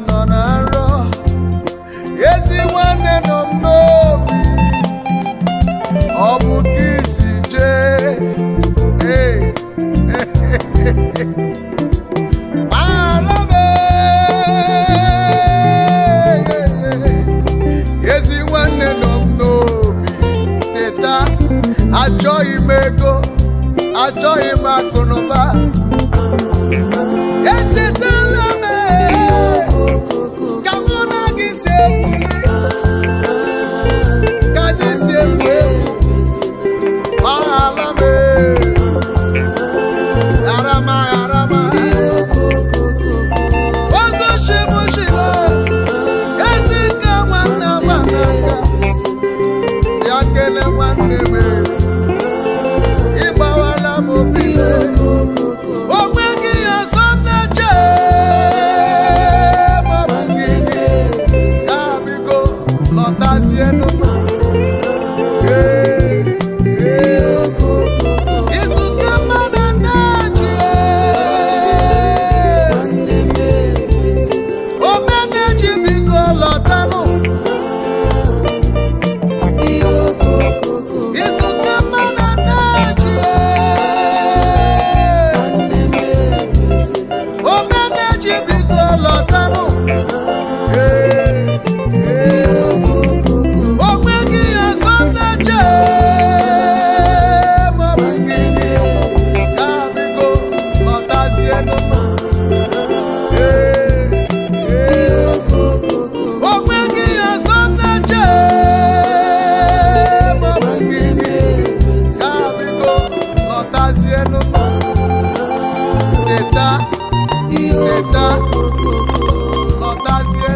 nọ na nrọ ezi nwanne nọ n'obi ọ bụ ka isi jee arabe ezi nwanne nọ n'obi teta achọghị m ego achọghị m akụnụba echetala m ka mụ na gị si egwuri ka anyị si egwu egwu aghala m gharama ozo shimushila ezi nke nwanne gbanaka ya kele nwanne m ịgbawala m obi onweghị ya ọzọ na-eche maọbụ gịnị ya biko lọtazienụ izuke mmadụ na-eji omeneji biko lọtanụ izuke mmadụ na-eji omeneji biko lọtanụ onweghị ya ọzọ na-eche maọbụ gịnị ya biko lọtazienụ onweghị ya ọzọ na-eche maọbụ gịnị ya biko lọtazienụ teta lọtazie